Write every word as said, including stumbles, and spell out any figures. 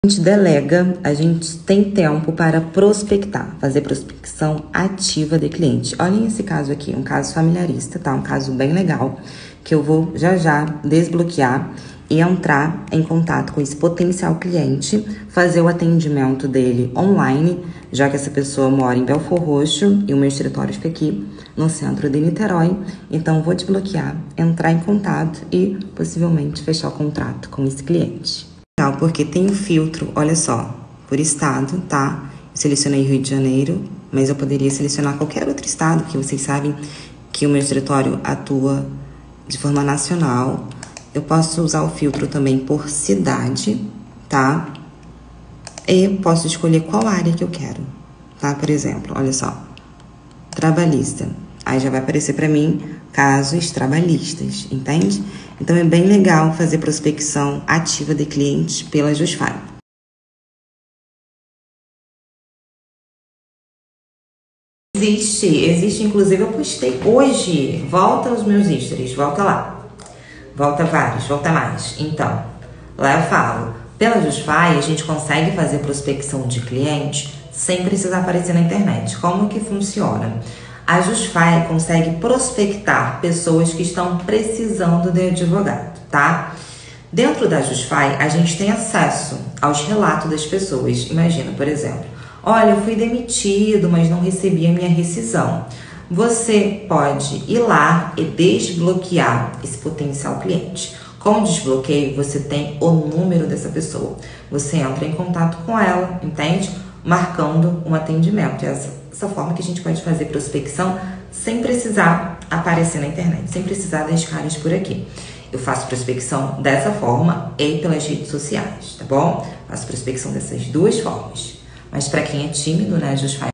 A gente delega, a gente tem tempo para prospectar, fazer prospecção ativa de cliente. Olhem esse caso aqui, um caso familiarista, tá? Um caso bem legal, que eu vou já já desbloquear e entrar em contato com esse potencial cliente, fazer o atendimento dele online, já que essa pessoa mora em Belford Roxo e o meu escritório fica aqui no centro de Niterói. Então, vou desbloquear, entrar em contato e possivelmente fechar o contrato com esse cliente. Porque tem um filtro, olha só, por estado, tá? Eu selecionei Rio de Janeiro, mas eu poderia selecionar qualquer outro estado, que vocês sabem que o meu escritório atua de forma nacional. Eu posso usar o filtro também por cidade, tá? E posso escolher qual área que eu quero, tá? Por exemplo, olha só, trabalhista. Aí já vai aparecer para mim casos trabalhistas, entende? Então é bem legal fazer prospecção ativa de clientes pela Justify. Existe, existe, inclusive eu postei hoje. Volta os meus stories, volta lá. Volta vários, volta mais. Então, lá eu falo, pela Justify a gente consegue fazer prospecção de clientes sem precisar aparecer na internet. Como que funciona? A Justify consegue prospectar pessoas que estão precisando de advogado, tá? Dentro da Justify, a gente tem acesso aos relatos das pessoas. Imagina, por exemplo, olha, eu fui demitido, mas não recebi a minha rescisão. Você pode ir lá e desbloquear esse potencial cliente. Com o desbloqueio, você tem o número dessa pessoa. Você entra em contato com ela, entende? Marcando um atendimento. Essa Essa forma que a gente pode fazer prospecção sem precisar aparecer na internet, sem precisar das caras por aqui. Eu faço prospecção dessa forma e pelas redes sociais, tá bom? Faço prospecção dessas duas formas. Mas para quem é tímido, né, a Justify